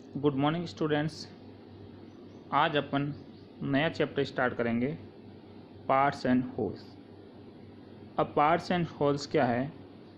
Good morning students. आज अपन नया चैप्टर स्टार्ट करेंगे, पार्ट्स एंड होल्स। अब पार्ट्स एंड होल्स क्या है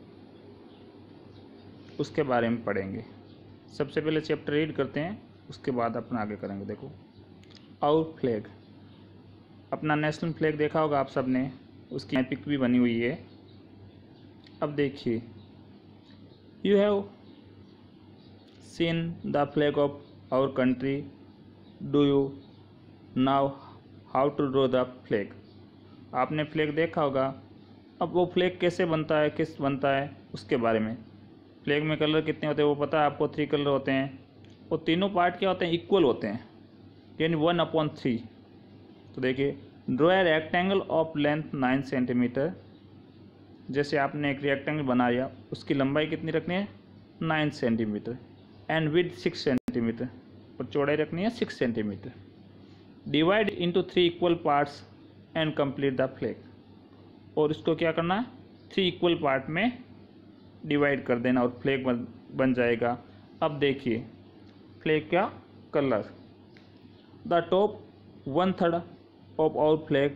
उसके बारे में पढ़ेंगे। सबसे पहले चैप्टर रीड करते हैं, उसके बाद अपन आगे करेंगे। देखो, आवर फ्लैग, अपना नेशनल फ्लैग देखा होगा आप सब ने, उसकी पिक भी बनी हुई है। अब देखिए, you have seen the flag of our country. Do you know how to draw the flag? आपने फ्लैग देखा होगा। अब वो फ्लैग कैसे बनता है, किस बनता है उसके बारे में। फ्लैग में कलर कितने होते हैं वो पता है आपको। 3 कलर होते हैं। वो तीनों पार्ट क्या होते हैं, इक्वल होते हैं, यानी 1/3। तो देखिए, draw a rectangle of length 9 centimetre. जैसे आपने एक रेक्टेंगल बनाया, उसकी लंबाई कितनी रखनी है, 9 सेंटीमीटर, एंड विड्थ 6 सेंटीमीटर, और चौड़ाई रखनी है 6 centimetre. Divide into 3 equal parts and complete the flag. और इसको क्या करना है, 3 इक्वल पार्ट में डिवाइड कर देना और फ्लैग बन जाएगा। अब देखिए, फ्लैग का colour, the top 1/3 of our flag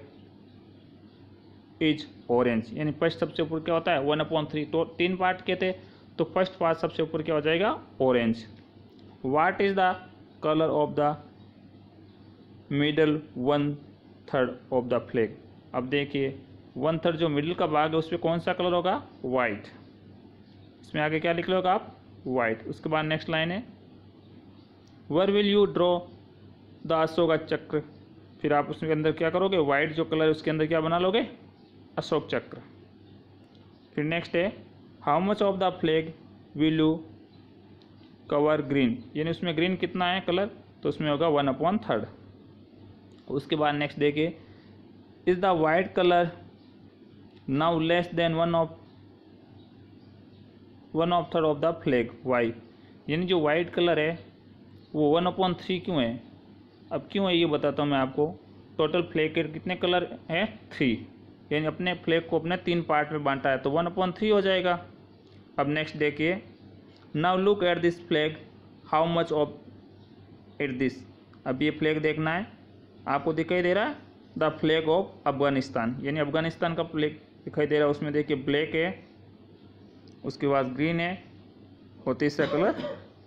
is orange, यानी फर्स्ट सबसे ऊपर क्या होता है 1/3। तो 3 पार्ट के थे, तो फर्स्ट पार्ट सबसे ऊपर क्या हो जाएगा, orange. What is the colour of the middle 1/3 of the flag. अब देखिए, 1/3 जो मिडिल का भाग है उस पर कौन सा कलर होगा, वाइट। इसमें आगे क्या लिख लोगे आप, वाइट। उसके बाद नेक्स्ट लाइन है, where will you draw the Ashok Chakra. फिर आप उसके अंदर क्या करोगे, वाइट जो कलर है उसके अंदर क्या बना लोगे, अशोक चक्र। फिर नेक्स्ट है, how much of the flag will you cover green, यानी उसमें ग्रीन कितना है कलर, तो उसमें होगा 1/3। उसके बाद नेक्स्ट देखिए, is the white colour now less than 1/3 of the flag, why, यानी जो वाइट कलर है वो 1/3 क्यों है। अब क्यों है ये बताता हूँ मैं आपको। टोटल फ्लैग के कितने कलर है, 3, यानी अपने फ्लैग को अपने 3 पार्ट में बांटा है, तो 1/3 हो जाएगा। अब नेक्स्ट देखिए, now look at this flag, how much of at this. अब ये फ्लैग देखना है, आपको दिखाई दे रहा है द फ्लैग ऑफ अफगानिस्तान, यानी अफगानिस्तान का फ्लैग दिखाई दे रहा है। उसमें देखिए ब्लैक है, उसके बाद ग्रीन है, और तीसरा कलर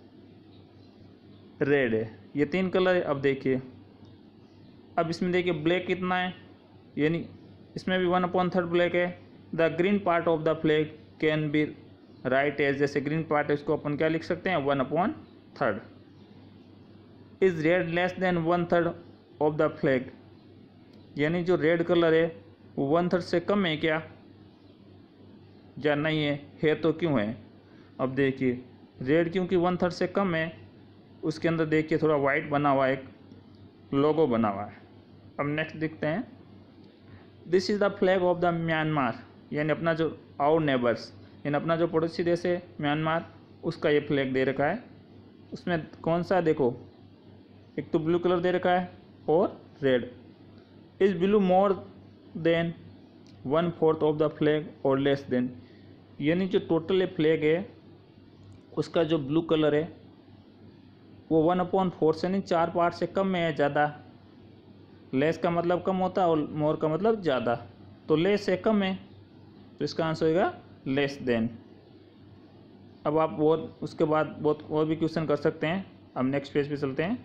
रेड है। ये 3 कलर है। अब देखिए, अब इसमें देखिए ब्लैक कितना है, यानी इसमें भी 1/3 ब्लैक है। The green part of the flag can be write as, जैसे ग्रीन पार्ट है इसको अपन क्या लिख सकते हैं, 1/3। Is red less than 1/3 of the flag, यानी जो रेड कलर है वो 1/3 से कम है क्या, या नहीं है तो क्यों है। अब देखिए, रेड क्योंकि 1/3 से कम है, उसके अंदर देखिए थोड़ा वाइट बना हुआ है, एक लोगो बना हुआ है। अब नेक्स्ट देखते हैं, this is the flag of the Myanmar, यानी अपना जो आवर नेबर्स, यानी अपना जो पड़ोसी देश है म्यांमार, उसका ये फ्लैग दे रखा है। उसमें कौन सा देखो, एक तो ब्लू कलर दे रखा है और red. Is blue more than 1/4 of the flag और लेस देन, यानी जो टोटल फ्लैग है उसका जो ब्लू कलर है वो 1/4 से नहीं, 4 पार्ट से कम में है, ज़्यादा। लेस का मतलब कम होता है और मोर का मतलब ज़्यादा, तो लेस से कम है, तो इसका आंसर होगा लेस देन। अब आप बहुत उसके बाद बहुत और भी क्वेश्चन कर सकते हैं। अब नेक्स्ट पेज पे चलते हैं।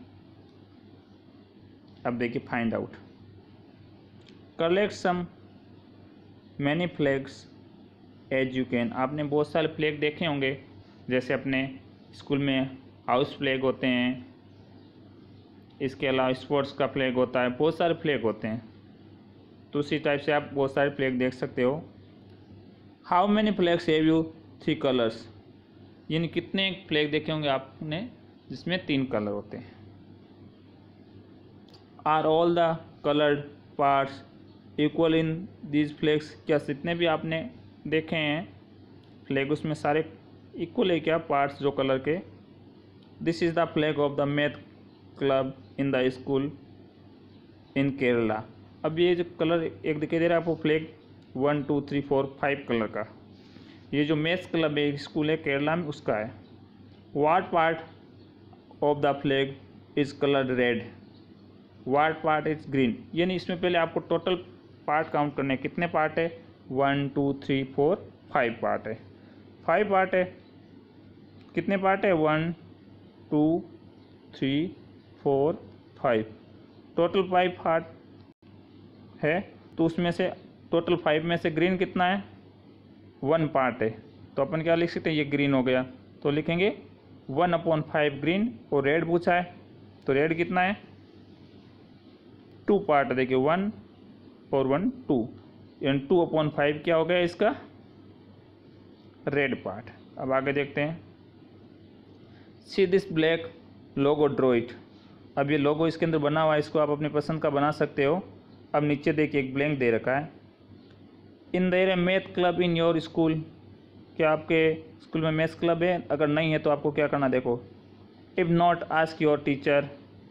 अब देखिए, find out, collect some many flags as you can. आपने बहुत सारे फ्लैग देखे होंगे, जैसे अपने स्कूल में हाउस फ्लैग होते हैं, इसके अलावा स्पोर्ट्स का फ्लैग होता है, बहुत सारे फ्लैग होते हैं। तो उसी टाइप से आप बहुत सारे फ्लैग देख सकते हो। How many flags have you 3 colours, यानी कितने फ्लैग देखे होंगे आपने जिसमें 3 कलर होते हैं। Are all the coloured parts equal in these flags, क्या जितने भी आपने देखे हैं फ्लैग उसमें सारे इक्वल है क्या पार्ट्स जो कलर के। This is the flag of the math club in the school in Kerala. अब ये जो कलर एक दिखाई दे रहा है आपको फ्लैग, 1 2 3 4 5 कलर का, ये जो मैथ्स क्लब है स्कूल है केरला में, उसका है। What part of the flag is coloured red, what part is green. यानी इसमें पहले आपको टोटल पार्ट काउंट करने हैं, कितने पार्ट है, 1 2 3 4 5 पार्ट है, 5 पार्ट है। कितने पार्ट है, 1 2 3 4 5, टोटल 5 पार्ट है। तो उसमें से टोटल 5 में से ग्रीन कितना है, 1 पार्ट है। तो अपन क्या लिख सकते हैं, ये ग्रीन हो गया, तो लिखेंगे 1/5 ग्रीन। और रेड पूछा है, तो रेड कितना है, 2 पार्ट। देखिए 1 और 1 2, यानी 2/5 क्या हो गया इसका, रेड पार्ट। अब आगे देखते हैं, see this black logo draw it. अब ये लोगो इसके अंदर बना हुआ है, इसको आप अपनी पसंद का बना सकते हो। अब नीचे देखिए एक ब्लैंक दे रखा है, in there a math club in your school. क्या आपके स्कूल में मैथ्स क्लब है, अगर नहीं है तो आपको क्या करना, देखो, if not ask your teacher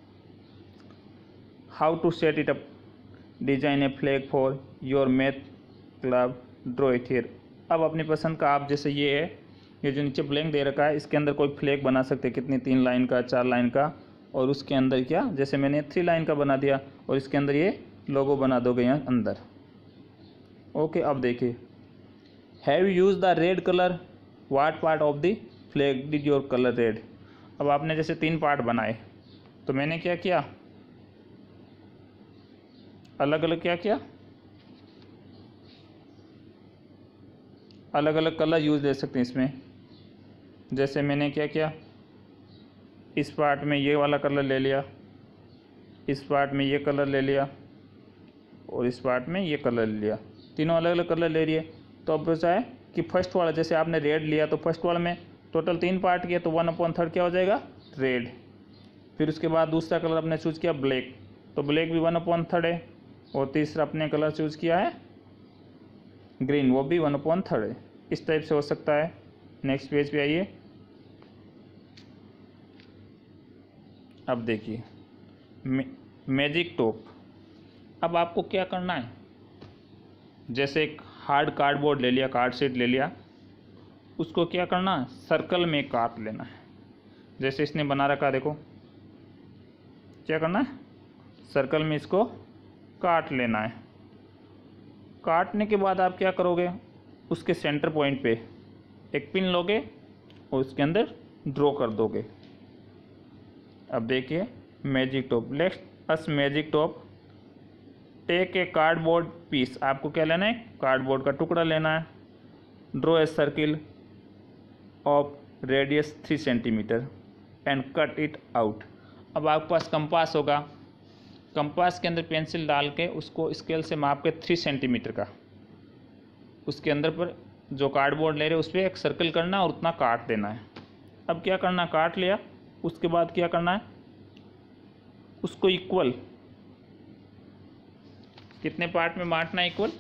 how to set it up, design a flag for your math club, draw it here. अब अपनी पसंद का आप, जैसे ये है, ये जो नीचे ब्लैंक दे रखा है, इसके अंदर कोई फ्लैग बना सकते हैं, कितनी, 3 लाइन का, 4 लाइन का, और उसके अंदर क्या, जैसे मैंने 3 लाइन का बना दिया, और इसके अंदर ये लोगो बना दोगे यहाँ अंदर। ओके, अब देखिए, have you use the red colour, what part of the flag did your colour red. अब आपने जैसे 3 पार्ट बनाए, तो मैंने क्या किया, अलग अलग क्या किया, अलग अलग कलर यूज ले सकते हैं इसमें। जैसे मैंने क्या किया, इस पार्ट में ये वाला कलर ले लिया, इस पार्ट में ये कलर ले लिया, और इस पार्ट में ये कलर ले लिया, तीनों अलग अलग कलर ले लिए। तो अब बचा है कि फर्स्ट वाला, जैसे आपने रेड लिया, तो फर्स्ट वाले में टोटल 3 पार्ट किया, तो 1/3 क्या हो जाएगा, रेड। फिर उसके बाद दूसरा कलर आपने चूज़ किया ब्लैक, तो ब्लैक भी 1/3 है। और तीसरा अपने कलर चूज़ किया है ग्रीन, वो भी 1/3 है। इस टाइप से हो सकता है। नेक्स्ट पेज पे आइए। अब देखिए मैजिक टॉप। अब आपको क्या करना है, जैसे एक हार्ड कार्डबोर्ड ले लिया, कार्ड शीट ले लिया, उसको क्या करना है, सर्कल में काट लेना है। जैसे इसने बना रखा, देखो क्या करना है, सर्कल में इसको काट लेना है। काटने के बाद आप क्या करोगे, उसके सेंटर पॉइंट पे एक पिन लोगे और उसके अंदर ड्रॉ कर दोगे। अब देखिए magic top, let's us magic top take a cardboard piece. आपको क्या लेना है, कार्डबोर्ड का टुकड़ा लेना है। Draw a circle of radius 3 centimetre and cut it out. अब आपके पास कंपास होगा, कंपास के अंदर पेंसिल डाल के उसको स्केल से माप के 3 सेंटीमीटर का उसके अंदर पर जो कार्डबोर्ड ले रहे उस पर एक सर्कल करना और उतना काट देना है। अब क्या करना, काट लिया, उसके बाद क्या करना है, उसको इक्वल कितने पार्ट में बांटना है, इक्वल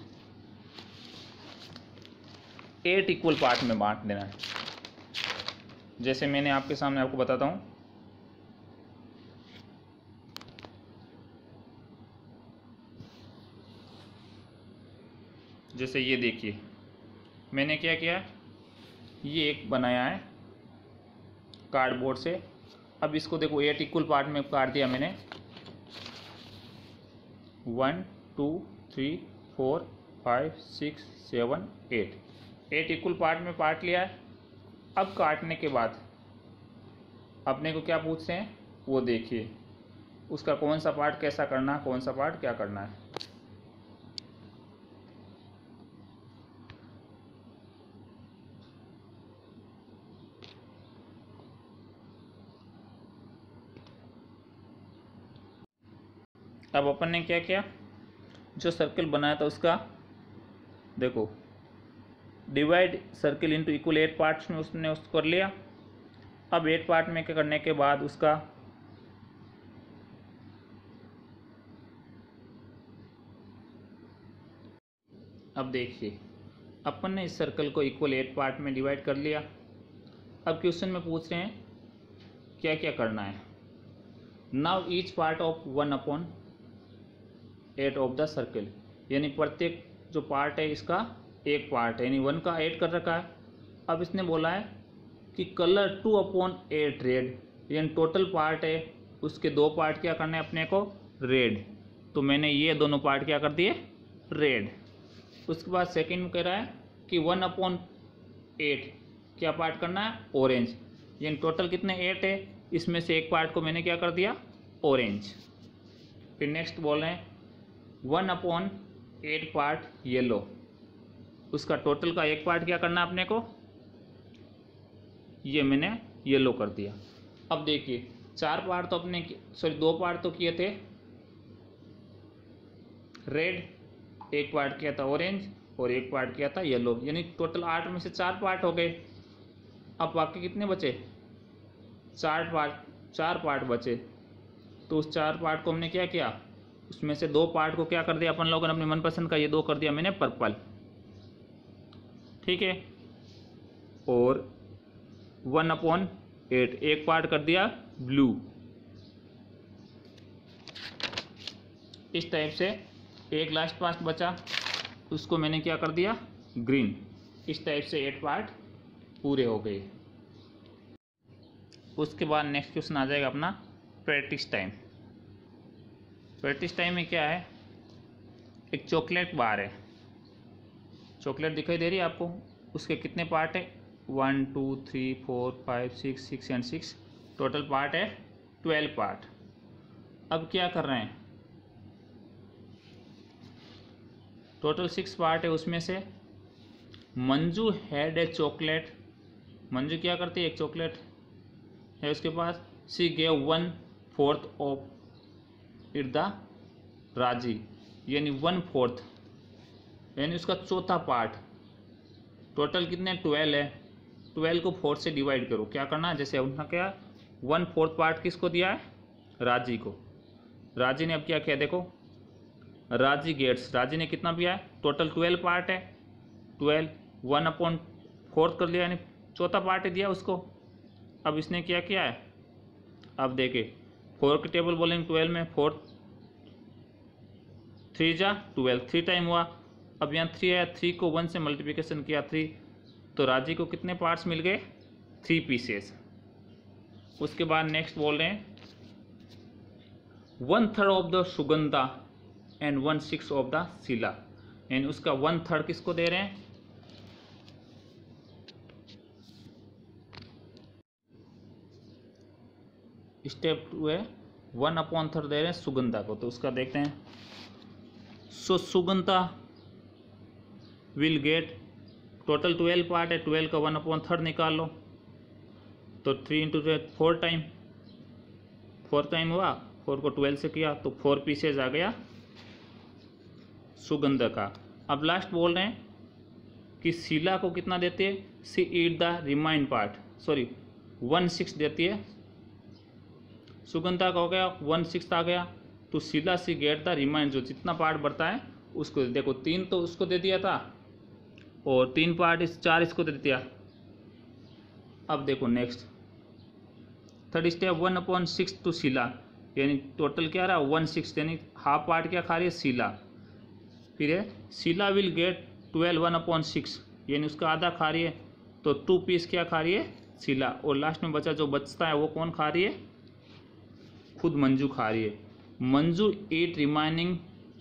8 इक्वल पार्ट में बांट देना है। जैसे मैंने आपके सामने आपको बताता हूँ, जैसे ये देखिए मैंने क्या किया, ये एक बनाया है कार्डबोर्ड से। अब इसको देखो 8 इक्वल पार्ट में काट दिया मैंने, 1 2 3 4 5 6 7 8 इक्वल पार्ट में काट लिया है। अब काटने के बाद अपने को क्या पूछते हैं वो देखिए, उसका कौन सा पार्ट कैसा करना, कौन सा पार्ट क्या करना है। अब अपन ने क्या किया, जो सर्कल बनाया था उसका देखो divide circle into equal 8 parts में उसने उसको कर लिया। अब 8 पार्ट में क्या करने के बाद उसका अब देखिए अपन ने इस सर्कल को इक्वल 8 पार्ट में डिवाइड कर लिया। अब क्वेश्चन में पूछ रहे हैं क्या क्या करना है। Now each part of 1/8 of the circle, यानी प्रत्येक जो पार्ट है इसका एक पार्ट है, यानी 1 का 8 कर रखा है। अब इसने बोला है कि कलर 2/8 रेड, यानी टोटल पार्ट है उसके 2 पार्ट क्या करना है अपने को, रेड। तो मैंने ये दोनों पार्ट क्या कर दिए, रेड। उसके बाद सेकंड में कह रहा है कि 1/8 क्या पार्ट करना है, ऑरेंज। यानी टोटल कितने 8 है, इसमें से एक पार्ट को मैंने क्या कर दिया, ऑरेंज। फिर नेक्स्ट बोल रहे हैं 1/8 पार्ट येलो। उसका टोटल का एक पार्ट क्या करना है अपने को, ये मैंने येलो कर दिया। अब देखिए 4 पार्ट तो अपने, सॉरी 2 पार्ट तो किए थे रेड, एक पार्ट किया था ऑरेंज और एक पार्ट किया था येलो, यानी टोटल 8 में से 4 पार्ट हो गए। अब बाकी कितने बचे, 4 पार्ट बचे। तो उस 4 पार्ट को हमने क्या किया, उसमें से 2 पार्ट को क्या कर दिया अपन लोगों ने अपने मनपसंद का, ये 2 कर दिया मैंने पर्पल, ठीक है। और 1/8 एक पार्ट कर दिया ब्लू। इस टाइप से एक लास्ट पार्ट बचा, उसको मैंने क्या कर दिया, ग्रीन। इस टाइप से 8 पार्ट पूरे हो गए। उसके बाद नेक्स्ट क्वेश्चन आ जाएगा अपना प्रैक्टिस टाइम। प्रैक्टिस टाइम में क्या है, एक चॉकलेट बार है, चॉकलेट दिखाई दे रही है आपको, उसके कितने पार्ट है, 1 2 3 4 5 6 6 एंड 6, टोटल पार्ट है 12 पार्ट। अब क्या कर रहे हैं, टोटल 6 पार्ट है, उसमें से Manju had a chocolate. Manju क्या करती है, एक चॉकलेट है उसके पास। She gave 1/4 of it the Raji, यानी 1/4, यानी उसका चौथा पार्ट। टोटल कितने 12 है, 12 को 4 से डिवाइड करो। क्या करना है, जैसे उन्होंने क्या 1/4 पार्ट किसको दिया है, राजी को। राजी ने अब क्या किया देखो, राजी गेट्स, राजी ने कितना दिया है, टोटल 12 पार्ट है, 12 1/4 कर लिया, यानी चौथा पार्ट दिया उसको। अब इसने क्या किया है, अब देखिए 4 के टेबल बोलेंगे 12 में, 4 3 जा 12, 3 टाइम हुआ। अब यहाँ 3 है, 3 को 1 से मल्टीप्लिकेशन किया 3, तो राजी को कितने पार्ट्स मिल गए, 3 पीसेस। उसके बाद नेक्स्ट बोल रहे हैं 1/3 of the Sugandha and 1/6 of the Sheela, यानी उसका 1/3 किसको दे रहे हैं, स्टेप 2 है 1/3 दे रहे हैं सुगंधा को। तो उसका देखते हैं, so Sugandha will get, total 12 part है, 12 का 1/3 निकाल लो, तो 3 × 2 4 टाइम, 4 टाइम हुआ, 4 को 12 से किया तो 4 पीसेज आ गया सुगंधा का। अब लास्ट बोल रहे हैं कि शीला को कितना देती है, she ate the remained part, sorry 1/6 देती है। सुगंधा का हो गया 1/6 आ गया, तो Sheela she get the remained, जो जितना पार्ट बढ़ता है उसको। देखो 3 तो उसको दे दिया था और 3 पार्ट 4 इसको दे दिया। अब देखो next third step 1/6 to Sheela, यानी टोटल क्या रहा 1/6, यानी हाफ पार्ट क्या खा रही है, शीला। फिर है शीला विल गेट 12 1/6, यानी उसका आधा खा रही है, तो 2 पीस क्या खा रही है, शीला। और लास्ट में बचा जो बचता है वो कौन खा रही है, खुद मंजू खा रही है। Manju eat remaining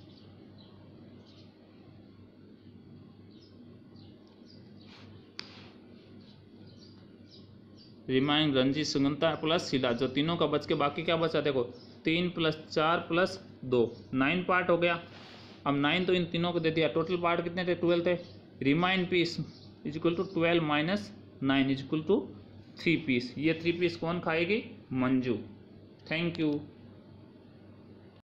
Ranji Sugandha plus Sheela, जो तीनों का बच के बाकी क्या बचा, देखो 3 + 4 + 2 9 पार्ट हो गया। अब 9 तो इन तीनों को दे दिया, टोटल पार्ट कितने थे, 12 थे। Remained piece equal to 12 - 9 equal to 3 piece. ये 3 पीस कौन खाएगी, मंजू। Thank you.